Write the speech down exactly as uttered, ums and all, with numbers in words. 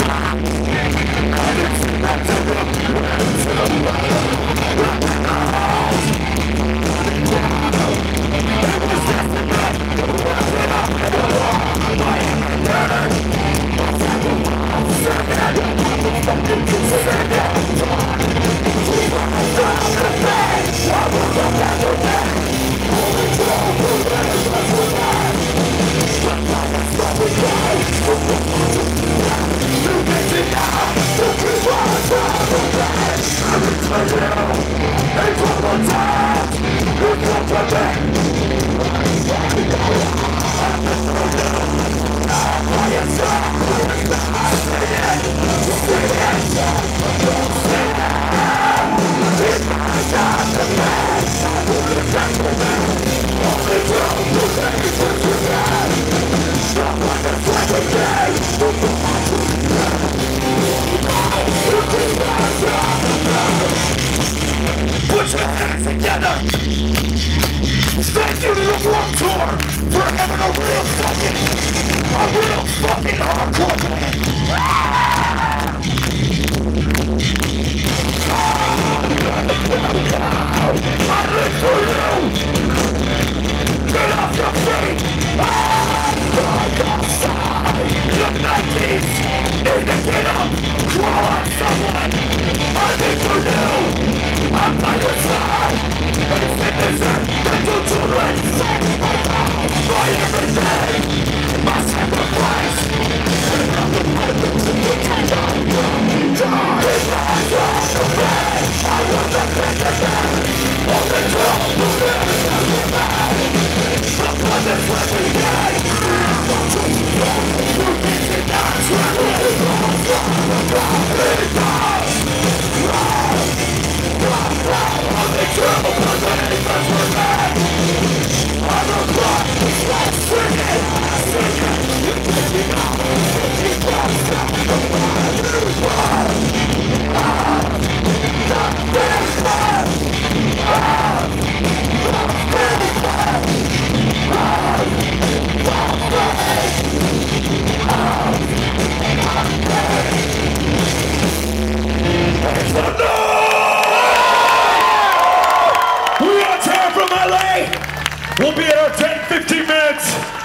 Put your hands together. Thank you to the Warped Tour for having a real fucking, a real fucking hardcore band. I live for you. Get off your feet. Look outside. The nineties need to get up. Crawl on someone. I live for you. I'm by your side. It's innocent. Mental children. My everything. My sacrifice. And I'm the one who can die. Die. I want the best of them. All the trouble will never back. The blood is what we get. Who thinks it not traveling? It does. I'm the trouble, but the neighbors were mad. I'm a blood, I'm singing, singing. You take me out, you can't stop the fire. You are, ah, the best man. Ah, the best man. Ah, the best. Ah, the best. It's the no! We'll be at our ten, fifteen minutes.